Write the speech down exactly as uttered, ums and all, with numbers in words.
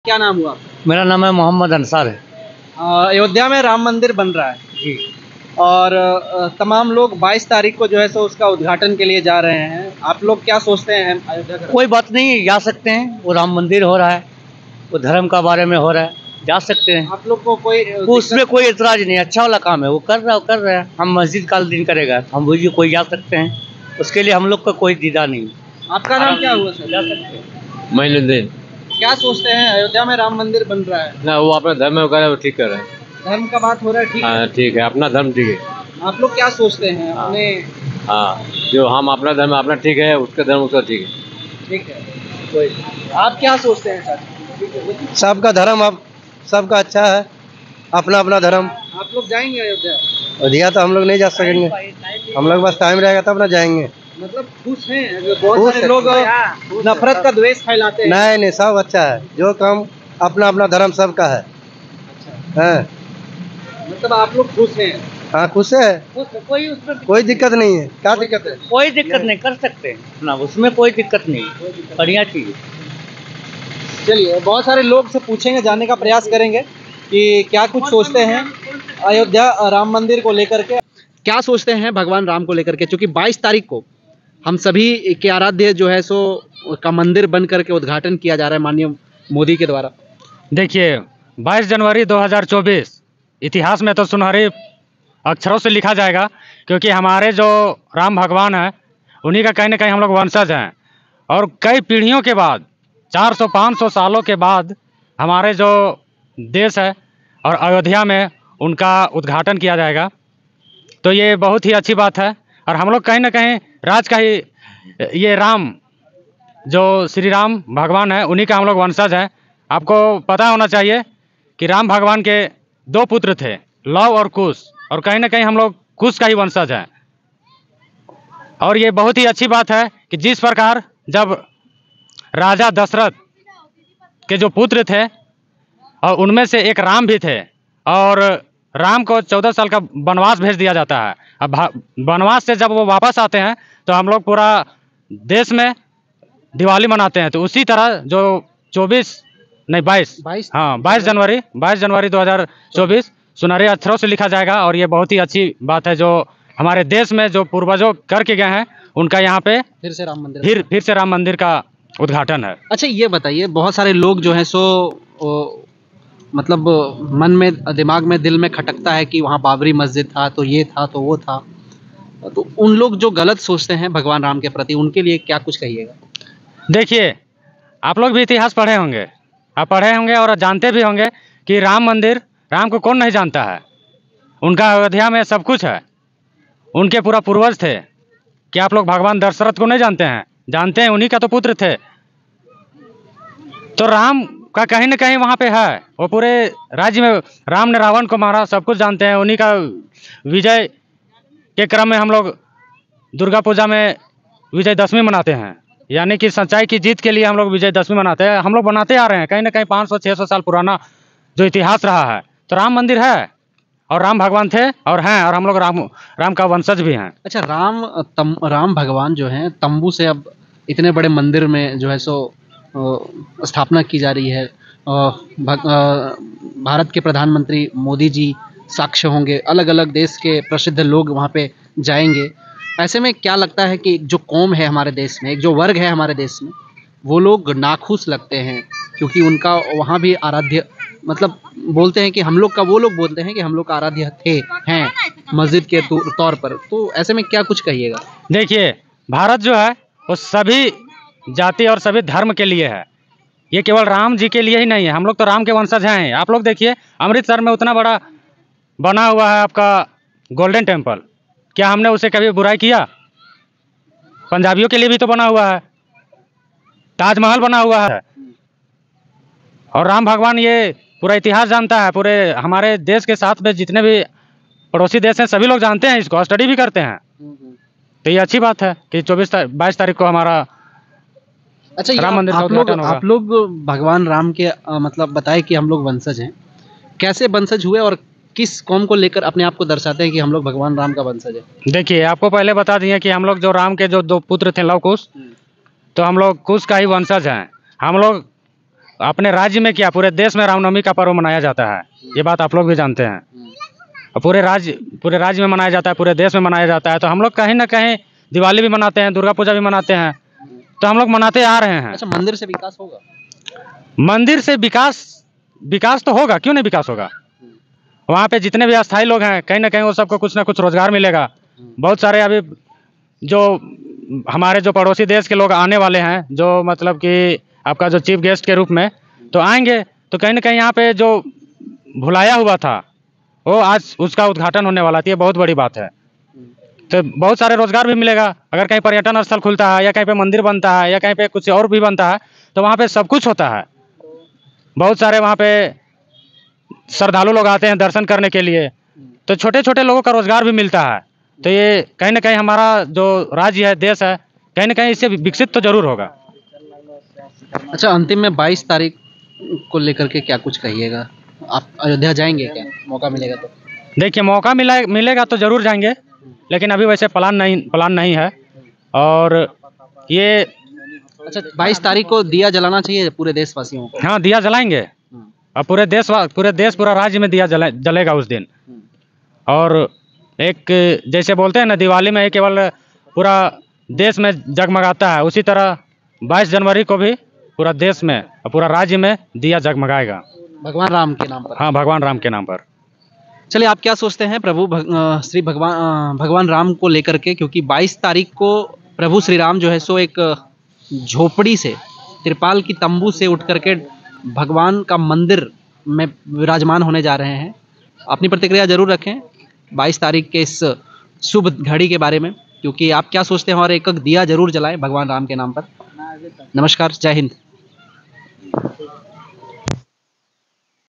क्या नाम हुआ? मेरा नाम है मोहम्मद अंसार है। अयोध्या में राम मंदिर बन रहा है जी। और अ, तमाम लोग बाईस तारीख को जो है सो उसका उद्घाटन के लिए जा रहे हैं। आप लोग क्या सोचते हैं अयोध्या का? कोई बात नहीं, जा सकते हैं। वो राम मंदिर हो रहा है, वो धर्म का बारे में हो रहा है, जा सकते हैं। आप लोग को कोई अ, वो उसमें दिक्कत? कोई एतराज नहीं, अच्छा वाला काम है, वो कर रहा है, कर रहे हैं। हम मस्जिद का दिन करेगा, हम वो कोई जा सकते हैं, उसके लिए हम लोग का कोई दीदा नहीं। आपका नाम क्या हुआ सर? जा सकते हैं। मैनुद्दीन। क्या सोचते हैं अयोध्या में राम मंदिर बन रहा है? ना वो अपना धर्म वगैरह वो ठीक कर रहे हैं। धर्म का बात हो रहा है, ठीक है। हाँ ठीक है, अपना धर्म ठीक है। आप लोग क्या सोचते हैं हाँ। अपने? हाँ, जो हम अपना धर्म अपना ठीक है, उसका धर्म उसका ठीक है। ठीक है, कोई आप क्या सोचते हैं सर? सबका धर्म अब सबका अच्छा है, अपना अपना धर्म। आप लोग जाएंगे अयोध्या? अयोध्या तो हम लोग नहीं जा सकेंगे, हम लोग बस टाइम रहेगा तब ना जाएंगे। मतलब खुश हैं? बहुत खुश सारे है। लोग नफरत का द्वेष फैलाते हैं। नहीं नहीं, सब अच्छा है, जो काम अपना अपना धर्म सबका है। हाँ मतलब आप लोग खुश हैं? हाँ, खुश है, कोई उसमें कोई दिक्कत नहीं है। क्या दिक्कत है? कोई दिक्कत नहीं, कर सकते हैं ना, उसमें कोई दिक्कत नहीं, बढ़िया चीज़ है। चलिए, बहुत सारे लोग से पूछेंगे, जानने का प्रयास करेंगे कि क्या कुछ सोचते हैं अयोध्या राम मंदिर को लेकर के। क्या सोचते हैं भगवान राम को लेकर के, क्योंकि बाईस तारीख को हम सभी के आराध्य जो है सो का मंदिर बन करके उद्घाटन किया जा रहा है माननीय मोदी के द्वारा। देखिए, बाईस जनवरी दो हज़ार चौबीस इतिहास में तो सुनहरे अक्षरों से लिखा जाएगा, क्योंकि हमारे जो राम भगवान हैं उन्हीं का कहीं ना कहीं हम लोग वंशज हैं। और कई पीढ़ियों के बाद, चार सौ पाँच सौ सालों के बाद हमारे जो देश है और अयोध्या में उनका उद्घाटन किया जाएगा, तो ये बहुत ही अच्छी बात है। और हम लोग कहीं ना कहीं राज का ही, ये राम जो श्री राम भगवान है उन्हीं का हम लोग वंशज हैं। आपको पता होना चाहिए कि राम भगवान के दो पुत्र थे, लव और कुश, और कहीं ना कहीं हम लोग कुश का ही वंशज हैं। और ये बहुत ही अच्छी बात है कि जिस प्रकार जब राजा दशरथ के जो पुत्र थे और उनमें से एक राम भी थे, और राम को चौदह साल का वनवास भेज दिया जाता है। अब वनवास से जब वो वापस आते हैं तो हम लोग पूरा देश में दिवाली मनाते हैं। तो उसी तरह जो चौबीस नहीं बाईस बाईस हाँ बाईस जनवरी बाईस जनवरी दो हज़ार चौबीस सुनहरे अक्षरों से लिखा जाएगा। और ये बहुत ही अच्छी बात है, जो हमारे देश में जो पूर्वजों करके गए हैं उनका यहाँ पे फिर से राम मंदिर फिर फिर से राम मंदिर का उद्घाटन है। अच्छा, ये बताइए, बहुत सारे लोग जो हैं सो ओ, मतलब मन में, दिमाग में, दिल में खटकता है कि वहाँ बाबरी मस्जिद था, तो ये था, तो वो था। तो उन लोग जो गलत सोचते हैं भगवान राम के प्रति, उनके लिए क्या कुछ कहिएगा? देखिए, आप लोग भी इतिहास पढ़े होंगे, आप पढ़े होंगे और जानते भी होंगे कि राम मंदिर, राम को कौन नहीं जानता है। उनका अयोध्या में सब कुछ है, उनके पूरा पूर्वज थे। क्या आप लोग भगवान दशरथ को नहीं जानते हैं? जानते हैं, उन्हीं का तो पुत्र थे। तो राम का कहीं ना कहीं वहाँ पे है, वो पूरे राज्य में राम ने रावण को मारा, सब कुछ जानते हैं। उन्हीं का विजय के क्रम में हम लोग दुर्गा पूजा में विजयदशमी मनाते हैं, यानी कि सच्चाई की जीत के लिए हम लोग विजयदशमी मनाते हैं। हम लोग बनाते आ रहे हैं, कहीं ना कहीं पाँच सौ छः सौ साल पुराना जो इतिहास रहा है। तो राम मंदिर है, और राम भगवान थे और हैं, और हम लोग राम राम का वंशज भी हैं। अच्छा, राम तम, राम भगवान जो हैं तंबू से अब इतने बड़े मंदिर में जो है सो अ, स्थापना की जा रही है। अ, भग, अ, भारत के प्रधानमंत्री मोदी जी साक्ष्य होंगे, अलग अलग देश के प्रसिद्ध लोग वहाँ पे जाएंगे। ऐसे में क्या लगता है कि जो कौम है हमारे देश में, एक जो वर्ग है हमारे देश में, वो लोग नाखुश लगते हैं, क्योंकि उनका वहाँ भी आराध्य, मतलब बोलते हैं कि हम लोग का, वो लोग बोलते हैं कि हम लोग का आराध्य थे, हैं मस्जिद के तौर पर। तो ऐसे में क्या कुछ कहिएगा? देखिए, भारत जो है वो सभी जाति और सभी धर्म के लिए है, ये केवल राम जी के लिए ही नहीं है। हम लोग तो राम के वंशज हैं। आप लोग देखिए, अमृतसर में उतना बड़ा बना हुआ है आपका गोल्डन टेम्पल, क्या हमने उसे कभी बुराई किया? पंजाबियों के लिए भी तो बना हुआ है, ताजमहल बना हुआ है। और राम भगवान ये पूरा इतिहास जानता है, पूरे हमारे देश के साथ में जितने भी पड़ोसी देश हैं सभी लोग जानते हैं, इसको स्टडी भी करते हैं। तो ये अच्छी बात है कि चौबीस बाईस तारीख को हमारा अच्छा, राम मंदिर का आप लोग उद्घाटन होगा। आप लोग भगवान राम के अ, मतलब बताए कि हम लोग वंशज हैं, कैसे वंशज हुए और किस कौम को लेकर अपने आप को दर्शाते हैं कि हम लोग भगवान राम का वंशज है? देखिए, आपको पहले बता दिए कि हम लोग जो राम के जो दो पुत्र थे लव कुश, तो हम लोग कुश का ही वंशज हैं। हम लोग अपने राज्य में क्या पूरे देश में रामनवमी का पर्व मनाया जाता है, ये बात आप लोग भी जानते हैं। और पूरे राज्य पूरे राज्य में मनाया जाता है, पूरे देश में मनाया जाता है। तो हम लोग कहीं ना कहीं दिवाली भी मनाते हैं, दुर्गा पूजा भी मनाते हैं, तो हम लोग मनाते आ रहे हैं। अच्छा, मंदिर से विकास होगा? मंदिर से विकास विकास तो होगा, क्यों नहीं विकास होगा। वहाँ पे जितने भी अस्थायी लोग हैं कहीं ना कहीं वो सबको कुछ ना कुछ रोजगार मिलेगा। बहुत सारे अभी जो हमारे जो पड़ोसी देश के लोग आने वाले हैं, जो मतलब कि आपका जो चीफ गेस्ट के रूप में तो आएंगे, तो कहीं ना कहीं यहाँ पे जो भुलाया हुआ था वो आज उसका उद्घाटन होने वाला था। ये बहुत बड़ी बात है। तो बहुत सारे रोजगार भी मिलेगा। अगर कहीं पर्यटन स्थल खुलता है या कहीं पे मंदिर बनता है या कहीं पे कुछ और भी बनता है तो वहाँ पे सब कुछ होता है। बहुत सारे वहाँ पे श्रद्धालु लोग आते हैं दर्शन करने के लिए, तो छोटे छोटे लोगों का रोजगार भी मिलता है। तो ये कहीं ना कहीं हमारा जो राज्य है, देश है, कहीं ना कहीं इससे विकसित तो जरूर होगा। अच्छा, अंतिम में बाईस तारीख को लेकर के क्या कुछ कहिएगा? आप अयोध्या जाएंगे क्या, मौका मिलेगा तो? देखिए, मौका मिला मिलेगा तो जरूर जाएंगे, लेकिन अभी वैसे प्लान नहीं प्लान नहीं है। और ये अच्छा, बाईस तारीख को दिया जलाना चाहिए पूरे देशवासियों को? हाँ, दिया जलाएंगे। और पूरे देश पूरे देश पूरा राज्य में दिया जले, जलेगा उस दिन। और एक जैसे बोलते हैं ना, दिवाली में केवल पूरा देश में जगमगाता है, उसी तरह बाईस जनवरी को भी पूरा देश में और पूरा राज्य में दिया जगमगाएगा, भगवान राम के नाम पर। हाँ, भगवान राम के नाम पर। चलिए, आप क्या सोचते हैं प्रभु भग, अ, श्री भगवान अ, भगवान राम को लेकर के? क्योंकि बाईस तारीख को प्रभु श्री राम जो है सो एक झोपड़ी से, तिरपाल की तंबू से उठ करके भगवान का मंदिर में विराजमान होने जा रहे हैं। अपनी प्रतिक्रिया जरूर रखें बाईस तारीख के इस शुभ घड़ी के बारे में, क्योंकि आप क्या सोचते हैं, और एक एक दिया जरूर जलाएं भगवान राम के नाम पर। नमस्कार, जय हिंद।